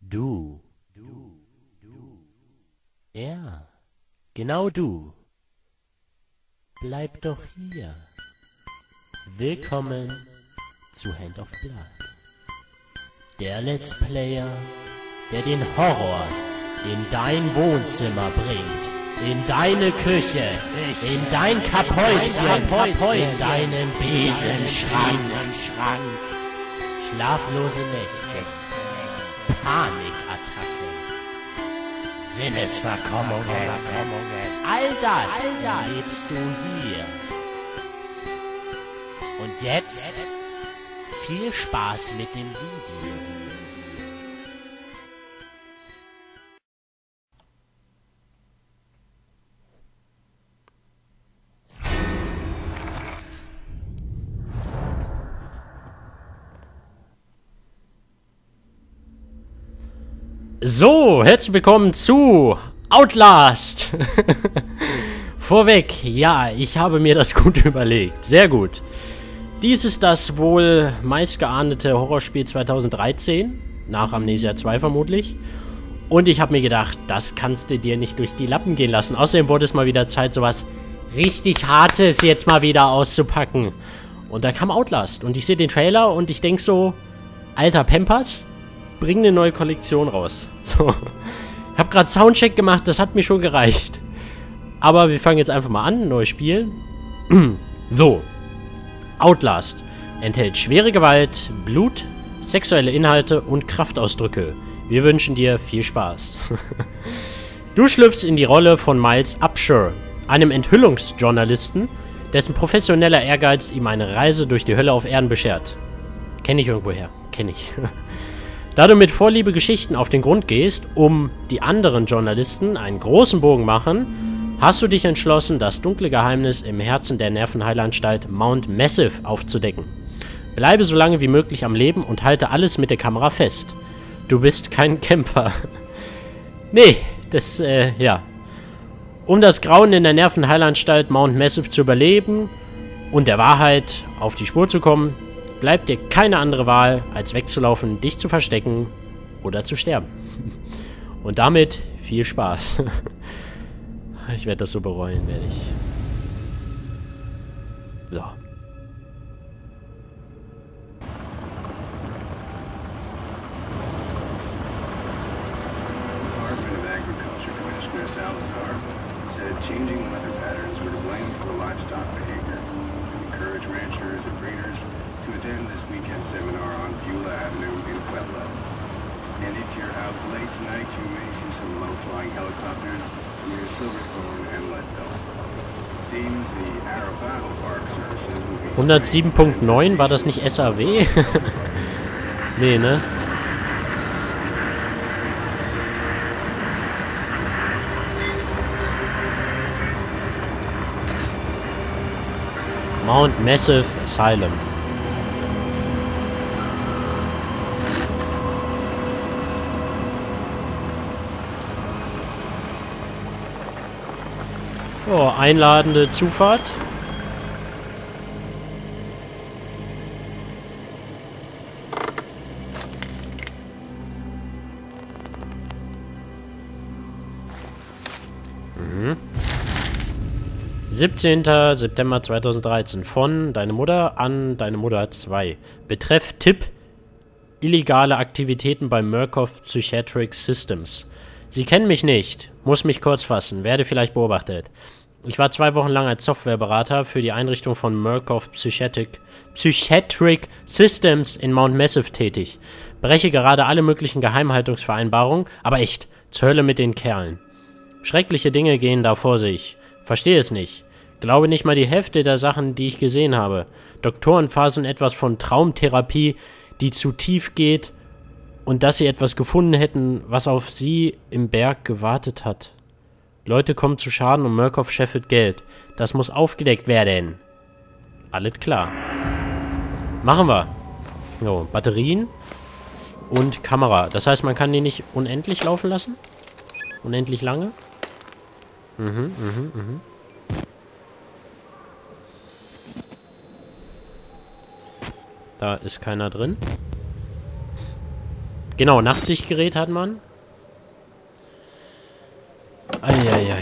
Du. Ja, genau du. Bleib doch hier. Willkommen zu Hand of Blood. Der Let's Player, der den Horror in dein Wohnzimmer bringt, in deine Küche, in dein Kapphäuschen, in deinen Besenschrank. Schlaflose Nächte, Panikattacken, Sinnesverkommungen, all das lebst du hier. Und jetzt viel Spaß mit dem Video. So, herzlich willkommen zu Outlast. Vorweg, ja, ich habe mir das gut überlegt. Sehr gut. Dies ist das wohl meistgeahndete Horrorspiel 2013, nach Amnesia 2 vermutlich. Und ich habe mir gedacht, das kannst du dir nicht durch die Lappen gehen lassen. Außerdem wurde es mal wieder Zeit, sowas richtig Hartes jetzt mal wieder auszupacken. Und da kam Outlast. Und ich sehe den Trailer und ich denke so, alter Pampers, bring eine neue Kollektion raus. So. Ich habe gerade Soundcheck gemacht, das hat mir schon gereicht. Aber wir fangen jetzt einfach mal an, neues Spiel. So. Outlast enthält schwere Gewalt, Blut, sexuelle Inhalte und Kraftausdrücke. Wir wünschen dir viel Spaß. Du schlüpfst in die Rolle von Miles Upshur, einem Enthüllungsjournalisten, dessen professioneller Ehrgeiz ihm eine Reise durch die Hölle auf Erden beschert. Kenn ich irgendwoher, kenn ich. Da du mit Vorliebe Geschichten auf den Grund gehst, um die anderen Journalisten einen großen Bogen machen, hast du dich entschlossen, das dunkle Geheimnis im Herzen der Nervenheilanstalt Mount Massive aufzudecken. Bleibe so lange wie möglich am Leben und halte alles mit der Kamera fest. Du bist kein Kämpfer. Nee, ja. Um das Grauen in der Nervenheilanstalt Mount Massive zu überleben und der Wahrheit auf die Spur zu kommen, bleibt dir keine andere Wahl, als wegzulaufen, dich zu verstecken oder zu sterben. Und damit viel Spaß. Ich werde das so bereuen, werde ich. So. Department of Agriculture Commissioner Salazar said changing weather patterns were to blame for the livestock behavior. Encourage ranchers and breeders to attend this weekend seminar on Beulah Avenue in Puebla. And if you're out late tonight, you may see some low-flying helicopters near Silverthorne and Leadville. Seems the Arapaho Park Services will be 107.9, war das nicht SAW? Nee, ne? Mount Massive Asylum. Oh, einladende Zufahrt. Mhm. 17. September 2013. Von Deine Mutter an Deine Mutter 2. Betreff Tipp: illegale Aktivitäten bei Murkoff Psychiatric Systems. Sie kennen mich nicht. Muss mich kurz fassen. Werde vielleicht beobachtet. Ich war 2 Wochen lang als Softwareberater für die Einrichtung von Murkoff Psychiatric Systems in Mount Massive tätig. Breche gerade alle möglichen Geheimhaltungsvereinbarungen, aber echt, zur Hölle mit den Kerlen. Schreckliche Dinge gehen da vor sich. Verstehe es nicht. Glaube nicht mal die Hälfte der Sachen, die ich gesehen habe. Doktoren faseln etwas von Traumtherapie, die zu tief geht, und dass sie etwas gefunden hätten, was auf sie im Berg gewartet hat. Leute kommen zu Schaden und Murkoff scheffelt Geld. Das muss aufgedeckt werden. Alles klar. Machen wir. So, Batterien und Kamera. Das heißt, man kann die nicht unendlich laufen lassen? Unendlich lange? Da ist keiner drin. Genau, Nachtsichtgerät hat man. Eieiei.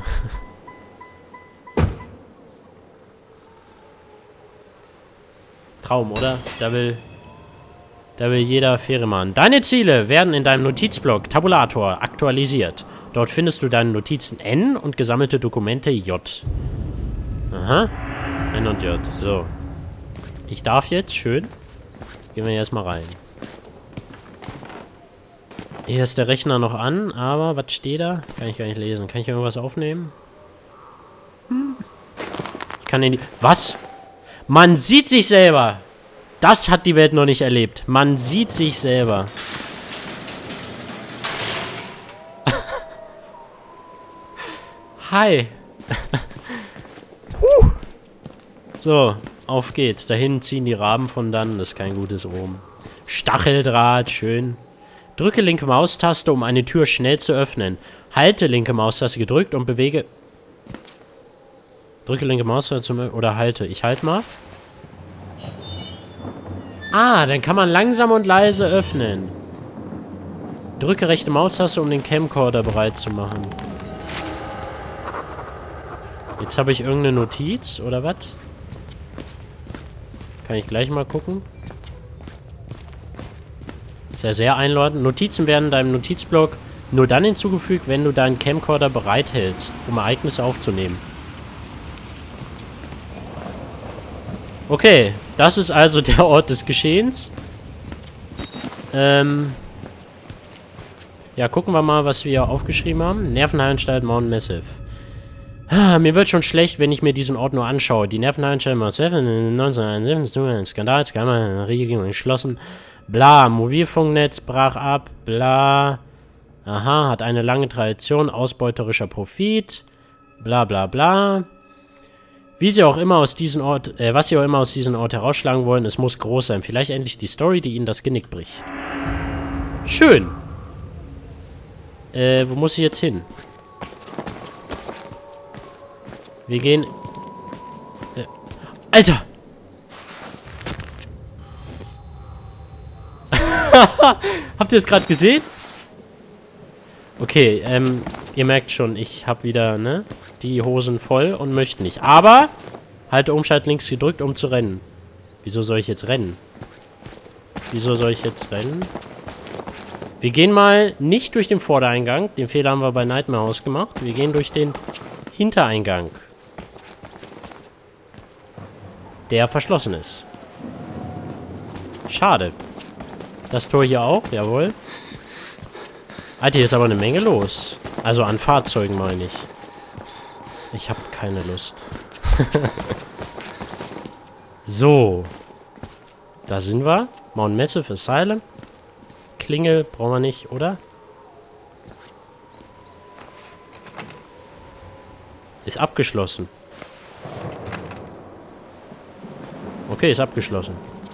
Traum, oder? Da will jeder Fähre machen. Deine Ziele werden in deinem Notizblock Tabulator aktualisiert. Dort findest du deine Notizen N und gesammelte Dokumente J. Aha. N und J. So. Ich darf jetzt. Schön. Gehen wir erstmal rein. Hier ist der Rechner noch an, aber was steht da? Kann ich gar nicht lesen. Kann ich irgendwas aufnehmen? Ich kann in die... Was? Man sieht sich selber! Das hat die Welt noch nicht erlebt. Man sieht sich selber. Hi. So, auf geht's. Dahin ziehen die Raben von dann. Das ist kein gutes Omen. Stacheldraht, schön. Drücke linke Maustaste, um eine Tür schnell zu öffnen. Halte linke Maustaste gedrückt und bewege... Drücke linke Maustaste oder halte. Ich halte mal. Ah, dann kann man langsam und leise öffnen. Drücke rechte Maustaste, um den Camcorder bereit zu machen. Jetzt habe ich irgendeine Notiz, oder was? Kann ich gleich mal gucken. Ist ja sehr einleuchtend. Notizen werden deinem Notizblock nur dann hinzugefügt, wenn du deinen Camcorder bereithältst, um Ereignisse aufzunehmen. Okay, das ist also der Ort des Geschehens. Ja, gucken wir mal, was wir aufgeschrieben haben. Nervenheilanstalt Mount Massive. Mir wird schon schlecht, wenn ich mir diesen Ort nur anschaue. Die Nervenheilanstalt Mount Massive in 1971 ein Skandal, Regierung entschlossen. Bla, Mobilfunknetz brach ab. Bla. Aha, hat eine lange Tradition, ausbeuterischer Profit. Bla bla bla. Wie sie auch immer aus diesem Ort, was sie auch immer aus diesem Ort herausschlagen wollen, es muss groß sein. Vielleicht endlich die Story, die ihnen das Genick bricht. Schön. Wo muss ich jetzt hin? Wir gehen... Alter! Habt ihr das gerade gesehen? Okay, ihr merkt schon, ich habe wieder, ne, die Hosen voll und möchte nicht. Aber, halte Umschalt links gedrückt, um zu rennen. Wieso soll ich jetzt rennen? Wieso soll ich jetzt rennen? Wir gehen mal nicht durch den Vordereingang. Den Fehler haben wir bei Nightmare House gemacht. Wir gehen durch den Hintereingang. Der verschlossen ist. Schade. Das Tor hier auch, jawohl. Alter, hier ist aber eine Menge los. Also an Fahrzeugen meine ich. Ich habe keine Lust. So. Da sind wir. Mount Massive Asylum. Klingel brauchen wir nicht, oder? Ist abgeschlossen. Okay, ist abgeschlossen.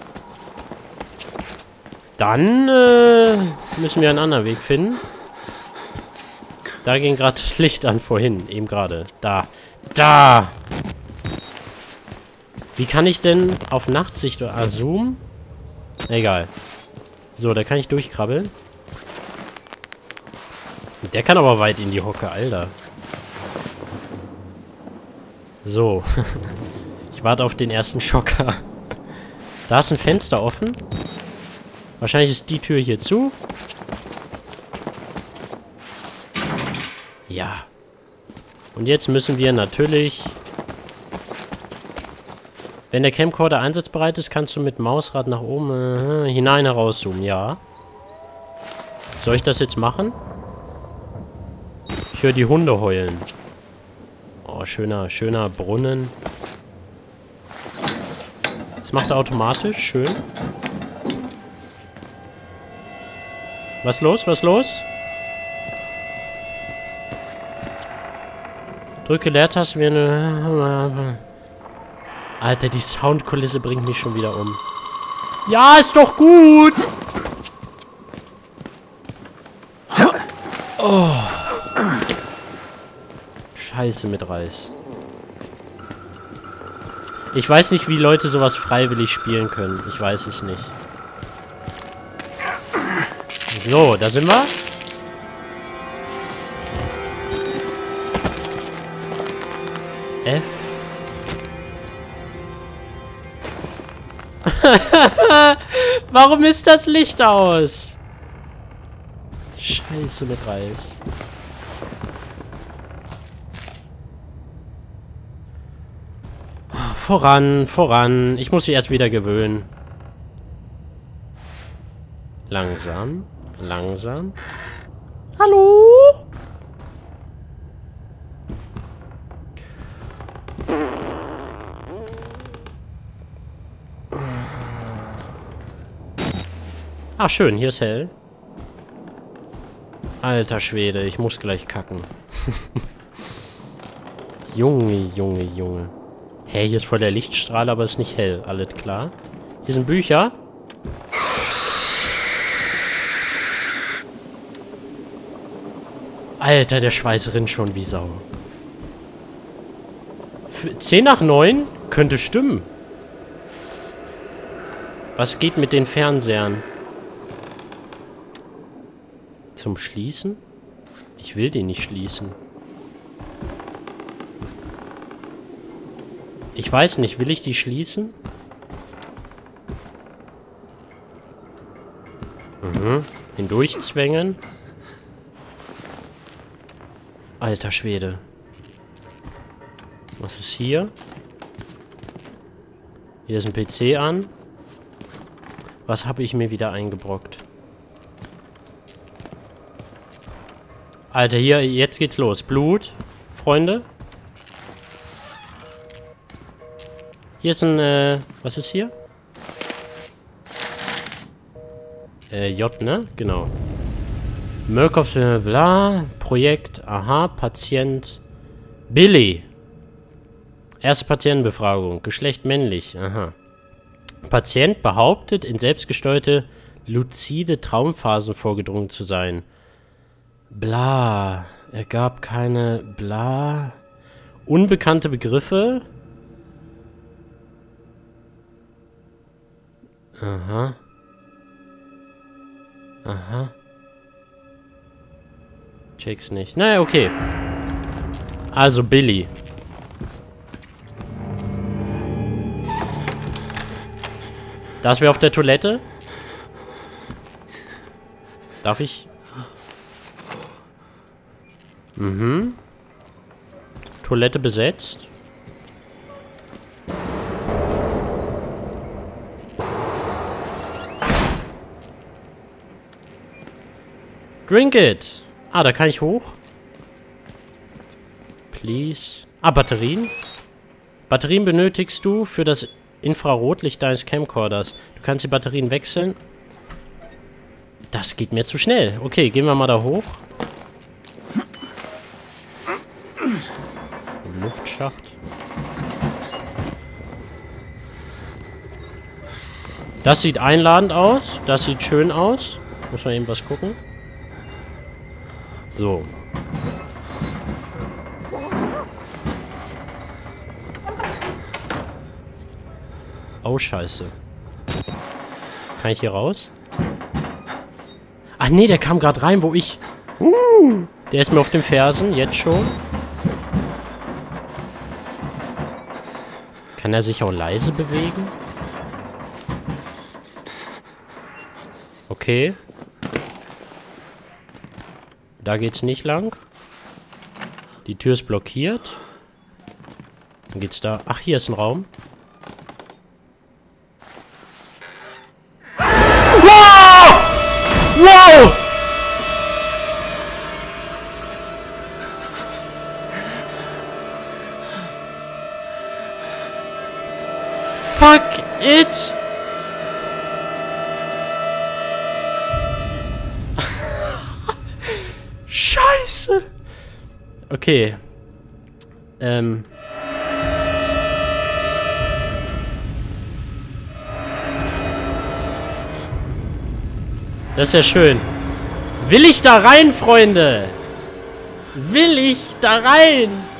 Dann müssen wir einen anderen Weg finden. Da ging gerade das Licht an vorhin. Eben gerade. Da. Da! Wie kann ich denn auf Nachtsicht oder Zoom? Egal. So, da kann ich durchkrabbeln. Der kann aber weit in die Hocke, Alter. So. Ich warte auf den ersten Schocker. Da ist ein Fenster offen. Wahrscheinlich ist die Tür hier zu. Ja. Und jetzt müssen wir natürlich... Wenn der Camcorder einsatzbereit ist, kannst du mit Mausrad nach oben hinein herauszoomen. Ja. Soll ich das jetzt machen? Ich höre die Hunde heulen. Oh, schöner Brunnen. Das macht er automatisch. Schön. Was los? Was los? Drücke Leertaste wie eine... Alter, die Soundkulisse bringt mich schon wieder um. Ja, ist doch gut! Oh. Scheiße mit Reis. Ich weiß nicht, wie Leute sowas freiwillig spielen können. Ich weiß es nicht. So, da sind wir. F. Warum ist das Licht aus? Scheiße mit Reis. Voran, voran. Ich muss mich erst wieder gewöhnen. Langsam, langsam. Hallo? Ach schön, hier ist hell. Alter Schwede, ich muss gleich kacken. Junge, Junge, Junge. Hä, hier ist voll der Lichtstrahl, aber ist nicht hell. Alles klar. Hier sind Bücher. Alter, der Schweiß rinnt schon wie Sau. 10 nach 9? Könnte stimmen. Was geht mit den Fernsehern? Zum Schließen? Ich will den nicht schließen. Ich weiß nicht, will ich die schließen? Hindurchzwängen. Alter Schwede. Was ist hier? Hier ist ein PC an. Was habe ich mir wieder eingebrockt? Alter, hier, jetzt geht's los. Blut, Freunde. Hier ist ein, was ist hier? J, ne? Genau. Murkoff, bla, Projekt, aha, Patient, Billy. Erste Patientenbefragung, Geschlecht männlich, aha. Patient behauptet, in selbstgesteuerte, luzide Traumphasen vorgedrungen zu sein. Bla, er gab keine, bla, unbekannte Begriffe. Aha. Aha. Check's nicht. Naja, okay. Also Billy. Das wäre auf der Toilette. Darf ich? Toilette besetzt. Drink it. Ah, da kann ich hoch. Please. Ah, Batterien. Batterien benötigst du für das Infrarotlicht deines Camcorders. Du kannst die Batterien wechseln. Das geht mir zu schnell. Okay, gehen wir mal da hoch. Luftschacht. Das sieht einladend aus. Das sieht schön aus. Muss man eben was gucken. So. Oh, scheiße. Kann ich hier raus? Ach nee, der kam gerade rein, wo ich... Der ist mir auf den Fersen, jetzt schon. Kann er sich auch leise bewegen? Okay. Da geht's nicht lang. Die Tür ist blockiert. Dann geht's da... Ach, hier ist ein Raum. Wow! Wow! Fuck it! Scheiße! Okay. Das ist ja schön. Will ich da rein, Freunde? Will ich da rein?